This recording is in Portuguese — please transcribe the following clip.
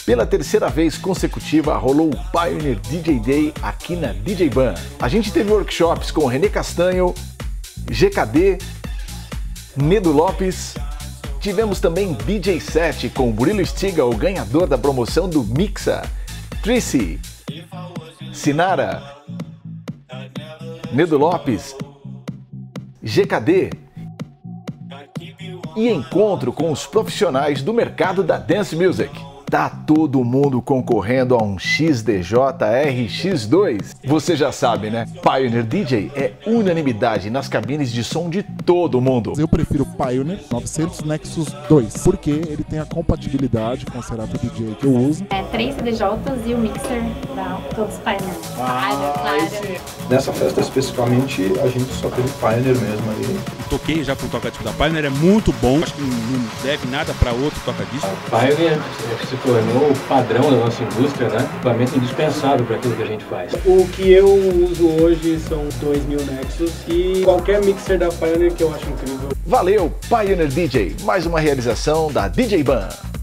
Pela terceira vez consecutiva rolou o Pioneer DJ Day aqui na DJ Ban. A gente teve workshops com René Castanho, GKD, Nedo Lopes. Tivemos também DJ set com Murilo Stiga, o ganhador da promoção do Mixa, Tracy, Sinara, Nedo Lopes, GKD e encontro com os profissionais do mercado da Dance Music. Tá todo mundo concorrendo a um XDJ RX2. Você já sabe, né? Pioneer DJ é unanimidade nas cabines de som de todo mundo. Eu prefiro o Pioneer 900 Nexus 2, porque ele tem a compatibilidade com o Serato DJ que eu uso. 3 CDJs e o mixer da todos Pioneer. Claro. Nessa festa especificamente, a gente só teve Pioneer mesmo ali. Toquei já com o toca-disco da Pioneer, é muito bom. Acho que não deve nada para outro toca-disco. A Pioneer se tornou o padrão da nossa indústria, né? Equipamento indispensável para aquilo que a gente faz. O que eu uso hoje são 2000 Nexus e qualquer mixer da Pioneer que eu acho incrível. Valeu, Pioneer DJ! Mais uma realização da DJ Ban.